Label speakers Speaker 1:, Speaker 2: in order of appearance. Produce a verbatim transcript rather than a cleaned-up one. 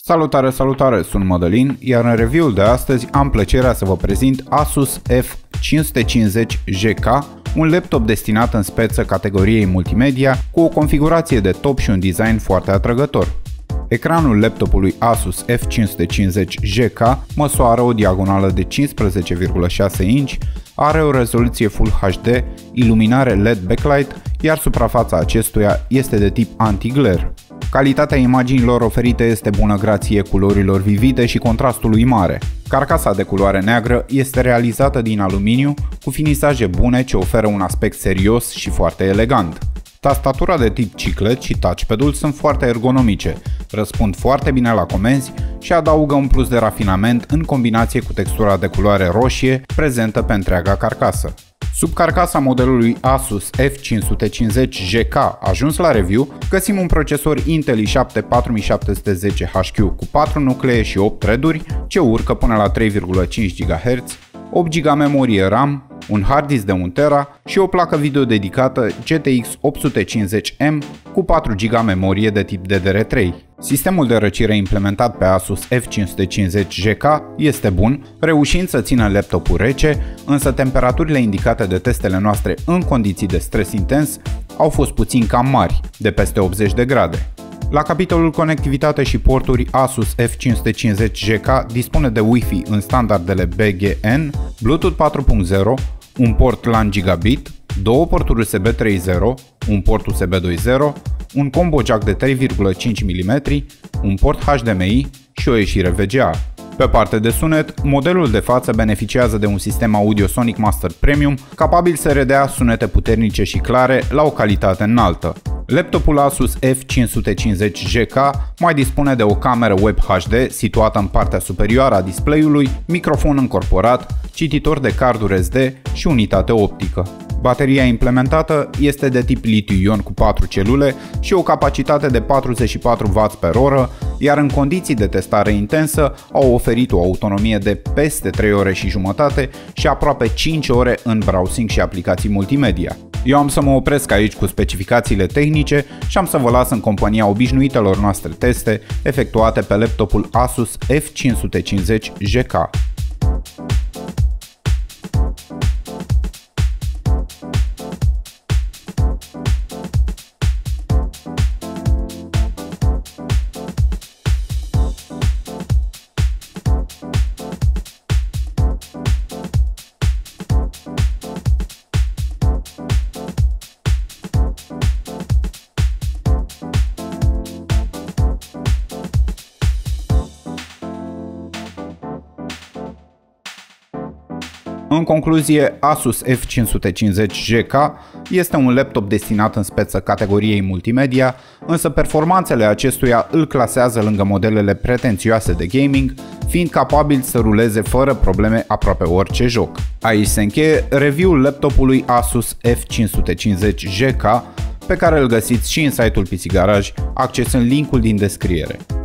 Speaker 1: Salutare, salutare, sunt Mădălin, iar în review-ul de astăzi am plăcerea să vă prezint Asus F cinci sute cincizeci G K, un laptop destinat în speță categoriei multimedia cu o configurație de top și un design foarte atrăgător. Ecranul laptopului Asus F cinci sute cincizeci G K măsoară o diagonală de cincisprezece virgulă șase inch, are o rezoluție Full H D, iluminare L E D backlight, iar suprafața acestuia este de tip anti-glare. Calitatea imaginilor oferite este bună grație culorilor vivide și contrastului mare. Carcasa de culoare neagră este realizată din aluminiu cu finisaje bune ce oferă un aspect serios și foarte elegant. Tastatura de tip chiclet și touchpad-ul sunt foarte ergonomice, răspund foarte bine la comenzi și adaugă un plus de rafinament în combinație cu textura de culoare roșie prezentă pe întreaga carcasă. Sub carcasa modelului Asus F cinci sute cincizeci G K ajuns la review, găsim un procesor Intel i șapte patru mii șapte sute zece H Q cu patru nuclee și opt thread-uri, ce urcă până la trei virgulă cinci gigahertz, opt giga memorie RAM, un hard disk de un tera și o placă video dedicată G T X opt sute cincizeci M cu patru giga memorie de tip D D R trei. Sistemul de răcire implementat pe Asus F cinci sute cincizeci G K este bun, reușind să țină laptopul rece, însă temperaturile indicate de testele noastre în condiții de stres intens au fost puțin cam mari, de peste optzeci de grade. La capitolul conectivitate și porturi, Asus F cinci sute cincizeci G K dispune de Wi-Fi în standardele B G N, Bluetooth patru punct zero, un port LAN gigabit, două porturi U S B trei punct zero, un port U S B doi punct zero, un combo jack de trei virgulă cinci milimetri, un port H D M I și o ieșire V G A. Pe partea de sunet, modelul de față beneficiază de un sistem audio Sonic Master Premium capabil să redea sunete puternice și clare la o calitate înaltă. Laptopul Asus F cinci sute cincizeci G K mai dispune de o cameră web H D situată în partea superioară a display-ului, microfon încorporat, cititor de carduri S D și unitate optică. Bateria implementată este de tip litiu-ion cu patru celule și o capacitate de patruzeci și patru de watt pe oră, iar în condiții de testare intensă au oferit o autonomie de peste trei ore și jumătate și aproape cinci ore în browsing și aplicații multimedia. Eu am să mă opresc aici cu specificațiile tehnice și am să vă las în compania obișnuitelor noastre teste efectuate pe laptopul Asus F cinci sute cincizeci G K. În concluzie, Asus F cinci sute cincizeci G K este un laptop destinat în speță categoriei multimedia, însă performanțele acestuia îl clasează lângă modelele pretențioase de gaming, fiind capabil să ruleze fără probleme aproape orice joc. Aici se încheie review-ul laptopului Asus F cinci sute cincizeci G K, pe care îl găsiți și în site-ul P C Garage, accesând linkul din descriere.